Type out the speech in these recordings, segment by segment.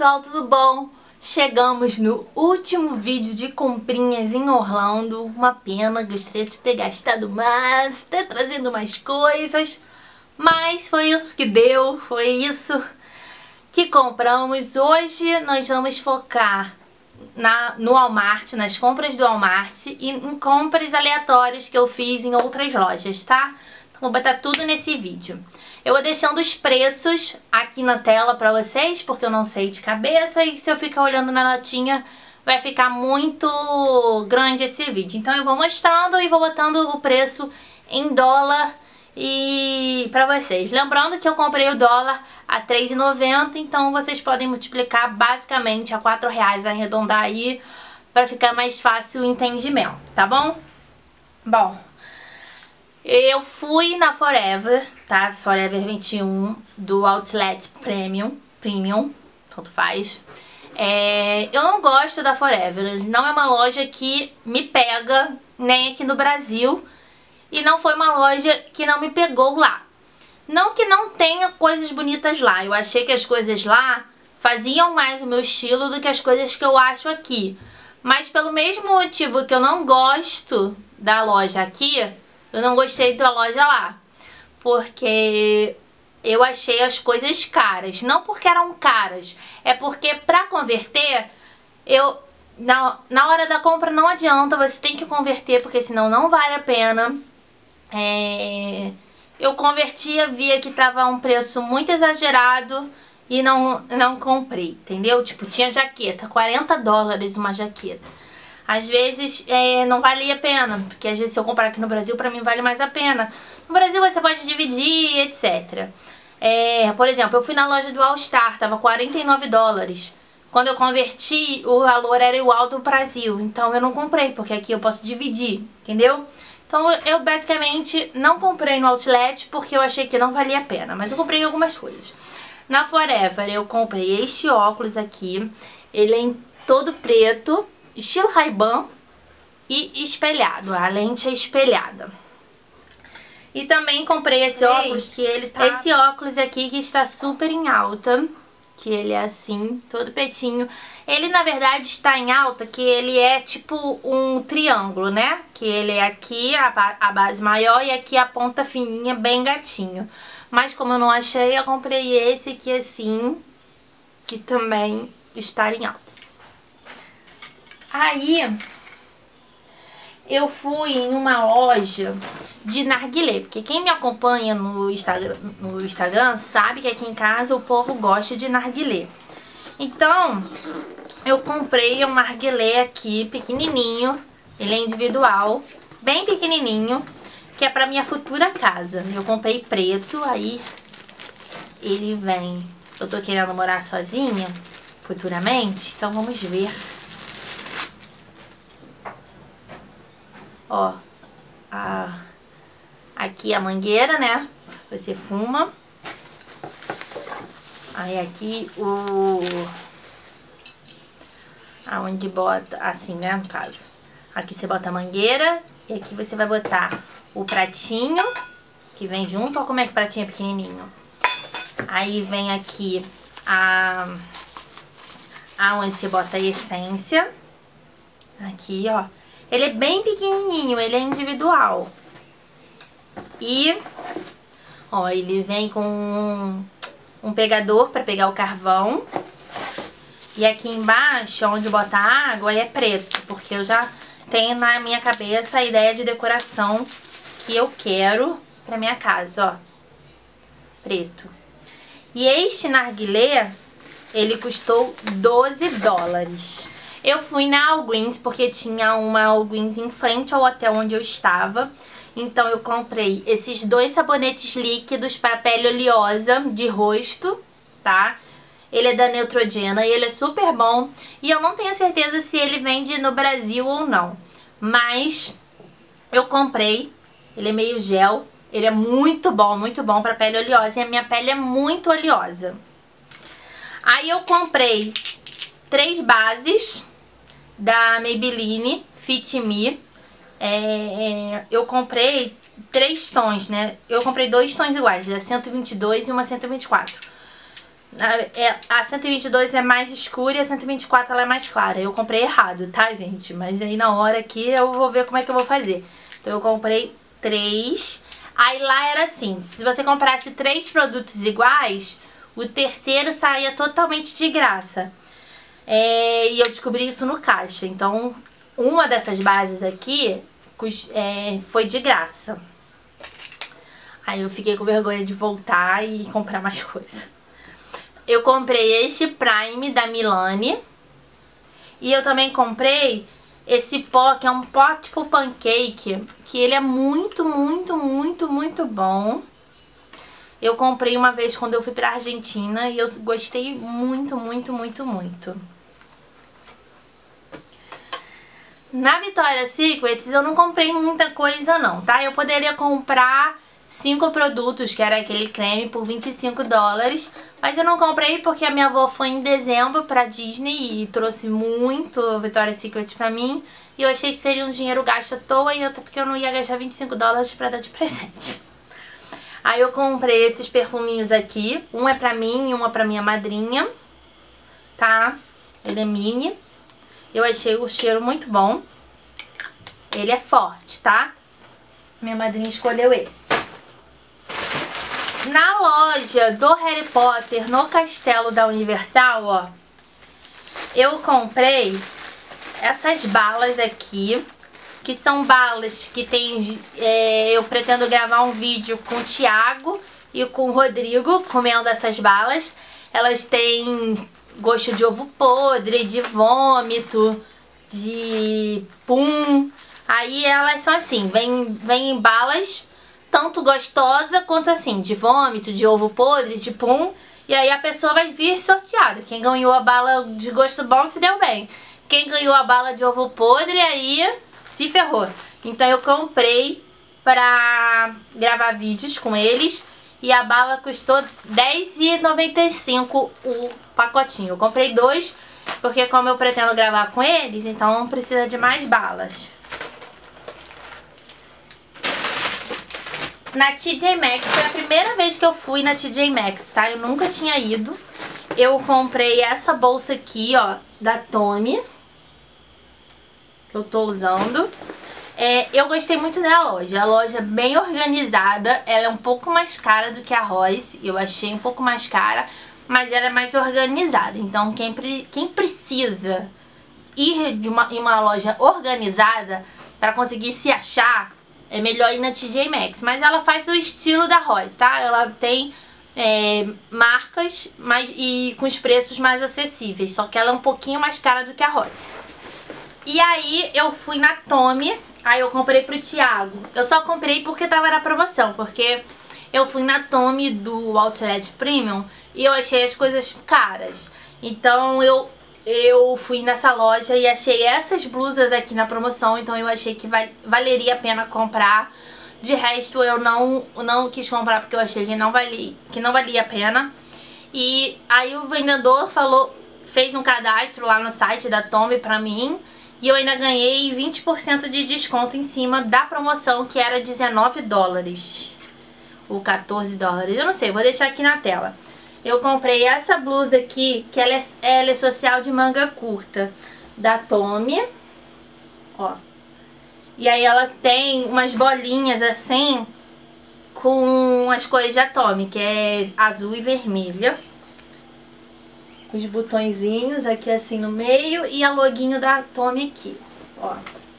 pessoal, tudo bom? Chegamos no último vídeo de comprinhas em Orlando. Uma pena, gostaria de ter gastado mais, ter trazido mais coisas, mas foi isso que deu, foi isso que compramos. Hoje nós vamos focar no Walmart, nas compras do Walmart e em compras aleatórias que eu fiz em outras lojas, tá? Vou botar tudo nesse vídeo. Eu vou deixando os preços aqui na tela pra vocês, porque eu não sei de cabeça e se eu ficar olhando na notinha vai ficar muito grande esse vídeo. Então eu vou mostrando e vou botando o preço em dólar e pra vocês. Lembrando que eu comprei o dólar a R$ 3,90, então vocês podem multiplicar basicamente a R$ 4,00, arredondar aí pra ficar mais fácil o entendimento, tá bom? Bom, eu fui na Forever, tá? Forever 21 do Outlet Premium, tanto faz. Eu não gosto da Forever, não é uma loja que me pega, nem aqui no Brasil. E não foi uma loja que não me pegou lá. Não que não tenha coisas bonitas lá, eu achei que as coisas lá faziam mais o meu estilo do que as coisas que eu acho aqui. Mas pelo mesmo motivo que eu não gosto da loja aqui, eu não gostei da loja lá, porque eu achei as coisas caras. Não porque eram caras, é porque pra converter, na hora da compra não adianta, você tem que converter, porque senão não vale a pena. Eu convertia, via que tava um preço muito exagerado e não comprei, entendeu? Tipo, tinha jaqueta, $40 uma jaqueta. Às vezes não valia a pena, porque às vezes se eu comprar aqui no Brasil, pra mim vale mais a pena. No Brasil você pode dividir, etc. Por exemplo, eu fui na loja do All Star, tava $49. Quando eu converti, o valor era igual do Brasil, então eu não comprei, porque aqui eu posso dividir, entendeu? Então eu basicamente não comprei no Outlet porque eu achei que não valia a pena, mas eu comprei algumas coisas. Na Forever eu comprei este óculos aqui, ele é em todo preto, estilo Ray-Ban e espelhado, a lente é espelhada. E também comprei esse óculos, que ele tá... Esse óculos aqui que está super em alta, que ele é assim, todo pretinho. Ele na verdade está em alta, que ele é tipo um triângulo, né? Que ele é aqui a base maior e aqui a ponta fininha, bem gatinho. Mas como eu não achei, eu comprei esse aqui assim, que também está em alta. Aí eu fui em uma loja de narguilé, porque quem me acompanha no Instagram sabe que aqui em casa o povo gosta de narguilé. Então eu comprei um narguilé aqui pequenininho, ele é individual, bem pequenininho, que é pra minha futura casa. Eu comprei preto, aí ele vem... Eu tô querendo morar sozinha futuramente, então vamos ver. Ó, aqui a mangueira, né? Você fuma. Aí aqui aonde bota, assim, né, no caso. Aqui você bota a mangueira e aqui você vai botar o pratinho, que vem junto. Olha como é que o pratinho é pequenininho. Aí vem aqui aonde você bota a essência. Aqui, ó. Ele é bem pequenininho, ele é individual. E, ó, ele vem com um pegador pra pegar o carvão. E aqui embaixo, onde bota a água, é preto, porque eu já tenho na minha cabeça a ideia de decoração que eu quero pra minha casa, ó. Preto. E este narguilé, ele custou $12. Eu fui na Walgreens porque tinha uma Walgreens em frente ao hotel onde eu estava. Então eu comprei esses 2 sabonetes líquidos para pele oleosa de rosto, tá? Ele é da Neutrogena e ele é super bom. E eu não tenho certeza se ele vende no Brasil ou não, mas eu comprei. Ele é meio gel, ele é muito bom para pele oleosa. E a minha pele é muito oleosa. Aí eu comprei 3 bases da Maybelline Fit Me. Eu comprei 3 tons, né? Eu comprei 2 tons iguais, da 122 e uma 124. A 122 é mais escura e a 124 ela é mais clara. Eu comprei errado, tá, gente? Mas aí na hora aqui eu vou ver como é que eu vou fazer. Então eu comprei 3. Aí lá era assim, se você comprasse 3 produtos iguais, o terceiro saía totalmente de graça. E eu descobri isso no caixa. Então uma dessas bases aqui foi de graça. Aí eu fiquei com vergonha de voltar e comprar mais coisa. Eu comprei este Prime da Milani. E eu também comprei esse pó, que é um pó tipo pancake, que ele é muito, muito, muito, muito bom. Eu comprei uma vez quando eu fui pra Argentina e eu gostei muito, muito, muito, muito. Na Victoria's Secret eu não comprei muita coisa não, tá? Eu poderia comprar 5 produtos, que era aquele creme, por 25 dólares. Mas eu não comprei porque a minha avó foi em dezembro pra Disney e trouxe muito Victoria's Secret pra mim. E eu achei que seria um dinheiro gasto à toa e até porque eu não ia gastar 25 dólares pra dar de presente. Aí eu comprei esses perfuminhos aqui. Um é pra mim e um é pra minha madrinha, tá? Ele é mini. Eu achei o cheiro muito bom. Ele é forte, tá? Minha madrinha escolheu esse. Na loja do Harry Potter, no castelo da Universal, ó, eu comprei essas balas aqui, que são balas que tem... eu pretendo gravar um vídeo com o Thiago e com o Rodrigo comendo essas balas. Elas têm gosto de ovo podre, de vômito, de pum. Aí elas são assim, vem em balas tanto gostosa quanto assim, de vômito, de ovo podre, de pum. E aí a pessoa vai vir sorteada. Quem ganhou a bala de gosto bom se deu bem. Quem ganhou a bala de ovo podre aí se ferrou. Então eu comprei pra gravar vídeos com eles. E a bala custou R$10,95 o pacotinho. Eu comprei 2 porque como eu pretendo gravar com eles, então não precisa de mais balas. Na TJ Maxx, foi a primeira vez que eu fui na TJ Maxx, tá? Eu nunca tinha ido. Eu comprei essa bolsa aqui, ó, da Tommy, que eu tô usando. Eu gostei muito da loja. A loja é bem organizada. Ela é um pouco mais cara do que a Royce. Eu achei um pouco mais cara, mas ela é mais organizada. Então, quem precisa ir em uma loja organizada para conseguir se achar, é melhor ir na TJ Maxx. Mas ela faz o estilo da Royce, tá? Ela tem marcas e com os preços mais acessíveis. Só que ela é um pouquinho mais cara do que a Royce. E aí eu fui na Tommy. Aí eu comprei pro Thiago. Eu só comprei porque tava na promoção. Porque eu fui na Tommy do Outlet Premium e eu achei as coisas caras. Então eu fui nessa loja e achei essas blusas aqui na promoção. Então eu achei que valeria a pena comprar. De resto eu não quis comprar porque eu achei que não valia a pena. E aí o vendedor fez um cadastro lá no site da Tommy pra mim. E eu ainda ganhei 20% de desconto em cima da promoção, que era 19 dólares. Ou 14 dólares, eu não sei, vou deixar aqui na tela. Eu comprei essa blusa aqui, que ela é social de manga curta, da Tommy. Ó. E aí ela tem umas bolinhas assim, com as cores da Tommy, que é azul e vermelha. Com os botõezinhos aqui assim no meio e a loguinho da Tommy aqui, ó.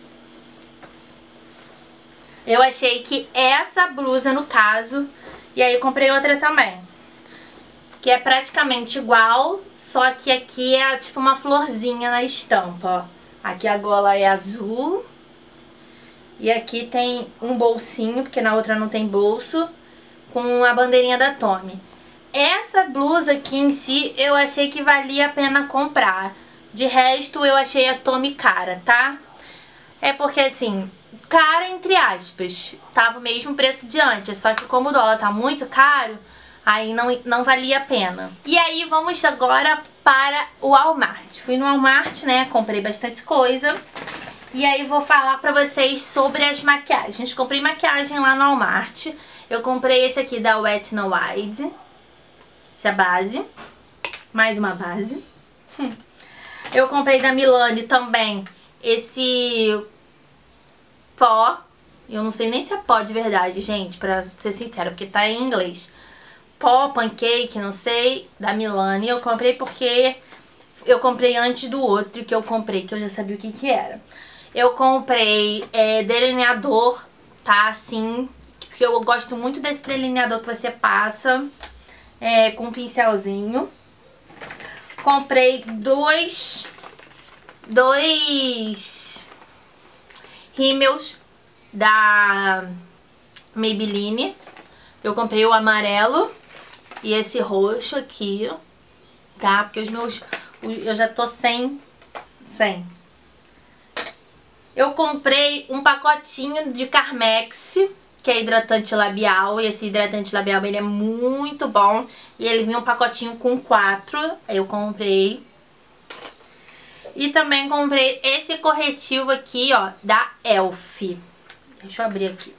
Eu achei que essa blusa, no caso, e aí eu comprei outra também, que é praticamente igual, só que aqui é tipo uma florzinha na estampa, ó. Aqui a gola é azul e aqui tem um bolsinho, porque na outra não tem bolso, com a bandeirinha da Tommy. Essa blusa aqui em si, eu achei que valia a pena comprar. De resto, eu achei a Tommy cara, tá? É porque, assim, cara entre aspas. Tava o mesmo preço de antes. Só que como o dólar tá muito caro, aí não valia a pena. E aí, vamos agora para o Walmart. Fui no Walmart, né? Comprei bastante coisa. E aí, vou falar pra vocês sobre as maquiagens. Comprei maquiagem lá no Walmart. Eu comprei esse aqui da Wet n Wild. Essa é a base. mais uma base. Eu comprei da Milani também esse pó. Eu não sei nem se é pó de verdade, gente, pra ser sincera, porque tá em inglês. Pó, pancake, não sei, da Milani. Eu comprei porque eu comprei antes do outro que eu comprei, que eu já sabia o que que era. Eu comprei delineador, tá, assim, porque eu gosto muito desse delineador que você passa com um pincelzinho. Comprei dois rímels da Maybelline. Eu comprei o amarelo e esse roxo aqui, tá? Porque os meus... eu já tô sem. Eu comprei um pacotinho de Carmex, que é hidratante labial. E esse hidratante labial, ele é muito bom. E ele vinha um pacotinho com 4. Eu comprei. E também comprei esse corretivo aqui, ó, da Elf. Deixa eu abrir aqui.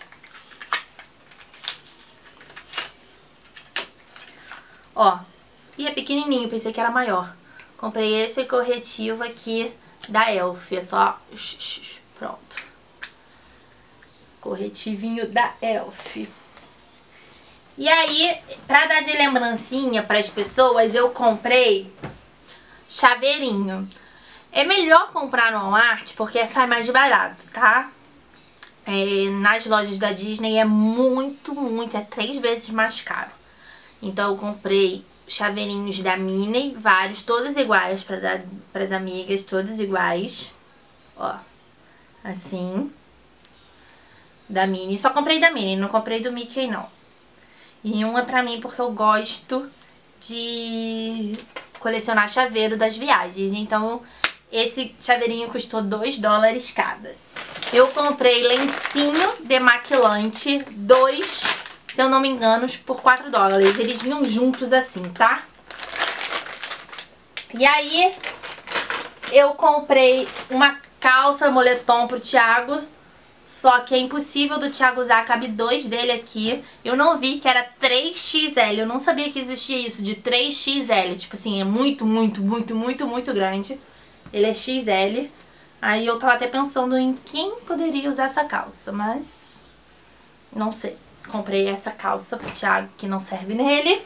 Ó, e é pequenininho, pensei que era maior. Comprei esse corretivo aqui da Elf, é só... pronto. Corretivinho da Elf. E aí, pra dar de lembrancinha pras pessoas, eu comprei chaveirinho. É melhor comprar no Walmart porque sai mais barato, tá? Nas lojas da Disney é é 3 vezes mais caro. Então eu comprei chaveirinhos da Minnie, vários, todos iguais pra dar pras amigas, todos iguais. Ó, assim. Da Minnie, só comprei da Minnie, não comprei do Mickey não. E um é pra mim porque eu gosto de colecionar chaveiro das viagens. Então esse chaveirinho custou $2 cada. Eu comprei lencinho demaquilante, 2, se eu não me engano, por $4. Eles vinham juntos assim, tá? E aí eu comprei uma calça moletom pro Thiago. Só que é impossível do Thiago usar, cabe 2 dele aqui. Eu não vi que era 3XL, eu não sabia que existia isso, de 3XL. Tipo assim, é muito grande. Ele é XL. Aí eu tava até pensando em quem poderia usar essa calça, mas não sei. Comprei essa calça pro Thiago, que não serve nele.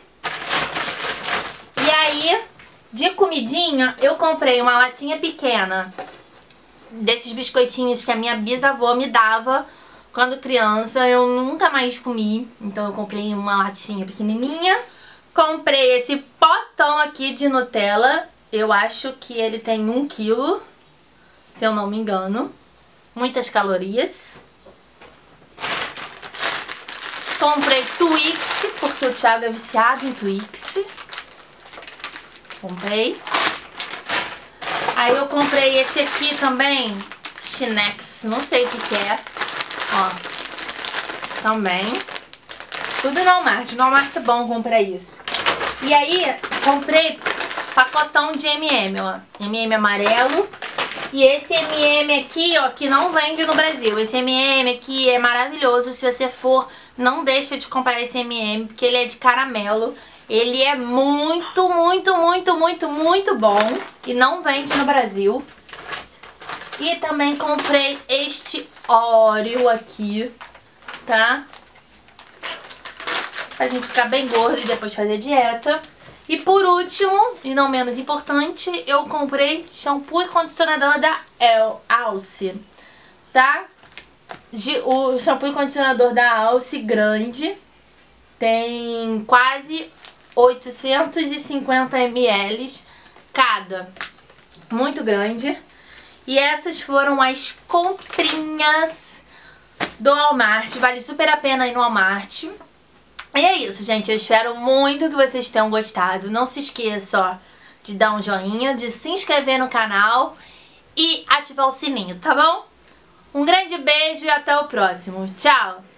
E aí, de comidinha, eu comprei uma latinha pequena desses biscoitinhos que a minha bisavó me dava quando criança. Eu nunca mais comi, então eu comprei uma latinha pequenininha. Comprei esse potão aqui de Nutella. Eu acho que ele tem 1 quilo, se eu não me engano. Muitas calorias. Comprei Twix, porque o Thiago é viciado em Twix. Comprei. Aí eu comprei esse aqui também, Chinex, não sei o que que é, ó, também. Tudo no Walmart, no Walmart é bom comprar isso. E aí, comprei pacotão de M&M, ó, M&M amarelo. E esse M&M aqui, ó, que não vende no Brasil. Esse M&M aqui é maravilhoso, se você for, não deixa de comprar esse M&M, porque ele é de caramelo. Ele é muito bom e não vende no Brasil. E também comprei este Oreo aqui, tá? Pra gente ficar bem gordo e depois fazer dieta. E por último, e não menos importante, eu comprei shampoo e condicionador da Alce, tá? O shampoo e condicionador da Alce grande tem quase 850 ml cada, muito grande. E essas foram as comprinhas do Walmart, vale super a pena ir no Walmart. E é isso, gente, eu espero muito que vocês tenham gostado. Não se esqueça, ó, de dar um joinha, de se inscrever no canal e ativar o sininho, tá bom? Um grande beijo e até o próximo. Tchau!